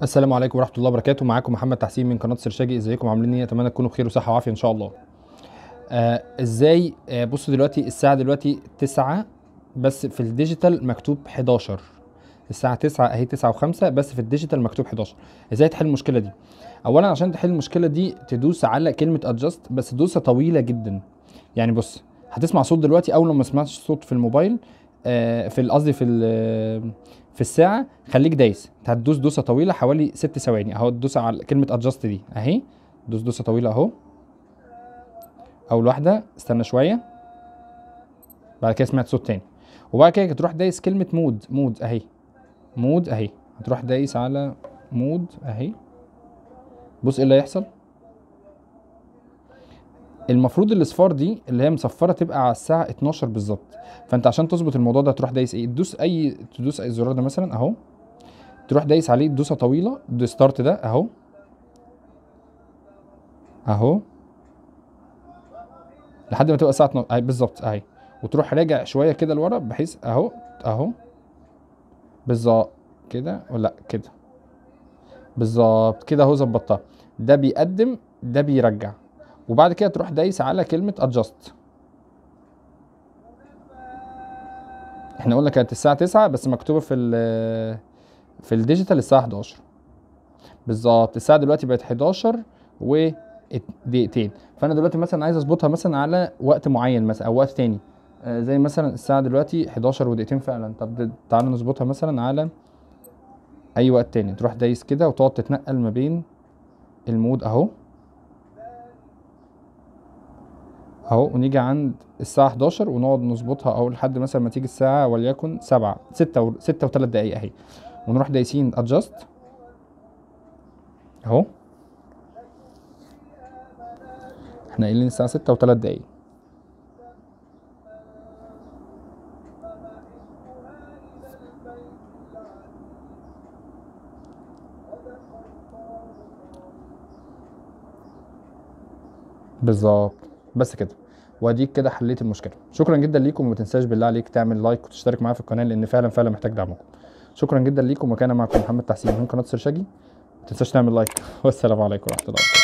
السلام عليكم ورحمة الله وبركاته. معاكم محمد تحسين من قناة سرشاجي. ازيكم عاملين ايه؟ اتمنى تكونوا بخير وصحة وعافية ان شاء الله. ازاي؟ بصوا دلوقتي الساعة دلوقتي 9 بس في الديجيتال مكتوب 11. الساعة 9 اهي 9 و5 بس في الديجيتال مكتوب 11. ازاي تحل المشكلة دي؟ اولا عشان تحل المشكلة دي تدوس على كلمة ادجست، بس دوسة طويلة جدا. يعني بص، هتسمع صوت دلوقتي. اول لما سمعتش صوت في الموبايل في قصدي في الساعة، خليك دايس. هتدوس دوسة طويلة حوالي 6 ثواني اهو. تدوس على كلمة ادجست دي اهي، دوس دوسة طويلة اهو. اول واحدة استنى شوية، بعد كده سمعت صوت تاني، وبعد كده تروح دايس كلمة مود اهي. مود اهي، هتروح دايس على مود اهي. بص ايه اللي هيحصل. المفروض الاصفار دي اللي هي مصفرة تبقى على الساعة 12 بالظبط. فانت عشان تظبط الموضوع ده تروح دايس ايه، تدوس اي زرار ده مثلا اهو، تروح دايس عليه دوسة طويلة، ستارت ده اهو اهو لحد ما تبقى الساعه 12 اهي بالظبط اهي. وتروح راجع شويه كده لورا بحيث اهو اهو بالظبط كده، ولا كده بالظبط كده اهو. ظبطتها. ده بيقدم ده بيرجع. وبعد كده تروح دايس على كلمه ادجست. احنا قلنا كانت الساعه 9 بس مكتوبه في الديجيتال الساعه 11 بالظبط. الساعه دلوقتي بقت 11 و دقيقتين. فانا دلوقتي مثلا عايز اظبطها مثلا على وقت معين مثلا او وقت تاني. زي مثلا الساعه دلوقتي 11 ودقيقتين فعلا. طب تعالى نظبطها مثلا على اي وقت تاني. تروح دايس كده وتقعد تتنقل ما بين المود اهو اهو، ونيجي عند الساعه 11 ونقعد نظبطها اهو لحد مثلا ما تيجي الساعه وليكن 7 6 و3 دقايق اهي. ونروح دايسين ادجست اهو. احنا قايلين الساعه 6 و3 دقايق. بالظبط. بس كده، واديك كده حليت المشكله. شكرا جدا ليكم، وما تنساش بالله عليك تعمل لايك وتشترك معايا في القناه لان فعلا محتاج دعمكم. شكرا جدا ليكم، وكان معكم محمد تحسين من قناه سرشاجي. ما تنساش تعمل لايك والسلام عليكم ورحمه الله وبركاته.